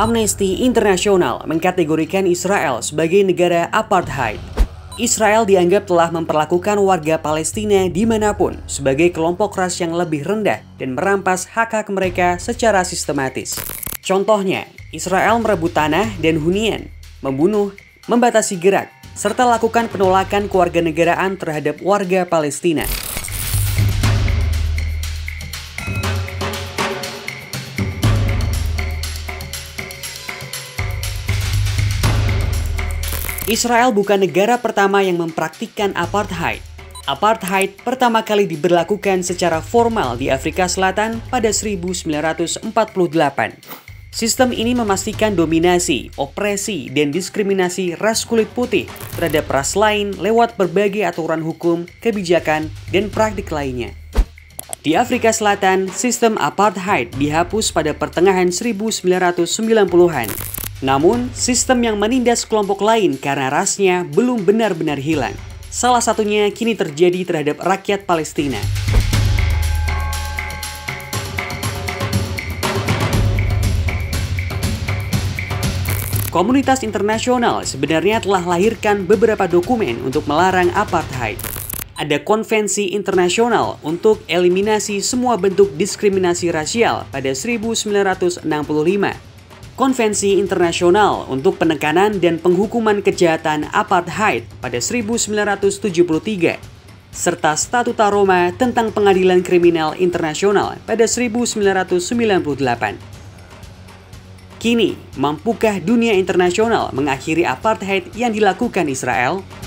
Amnesty International mengkategorikan Israel sebagai negara apartheid. Israel dianggap telah memperlakukan warga Palestina dimanapun sebagai kelompok ras yang lebih rendah dan merampas hak-hak mereka secara sistematis. Contohnya, Israel merebut tanah dan hunian, membunuh, membatasi gerak, serta lakukan penolakan kewarganegaraan terhadap warga Palestina. Israel bukan negara pertama yang mempraktikkan apartheid. Apartheid pertama kali diberlakukan secara formal di Afrika Selatan pada 1948. Sistem ini memastikan dominasi, opresi, dan diskriminasi ras kulit putih terhadap ras lain lewat berbagai aturan hukum, kebijakan, dan praktik lainnya. Di Afrika Selatan, sistem apartheid dihapus pada pertengahan 1990-an. Namun, sistem yang menindas kelompok lain karena rasnya belum benar-benar hilang. Salah satunya kini terjadi terhadap rakyat Palestina. Komunitas internasional sebenarnya telah lahirkan beberapa dokumen untuk melarang apartheid. Ada Konvensi Internasional untuk Eliminasi Semua Bentuk Diskriminasi Rasial pada 1965. Konvensi Internasional untuk Penekanan dan Penghukuman Kejahatan Apartheid pada 1973, serta Statuta Roma tentang Pengadilan Kriminal Internasional pada 1998. Kini, mampukah dunia internasional mengakhiri apartheid yang dilakukan Israel?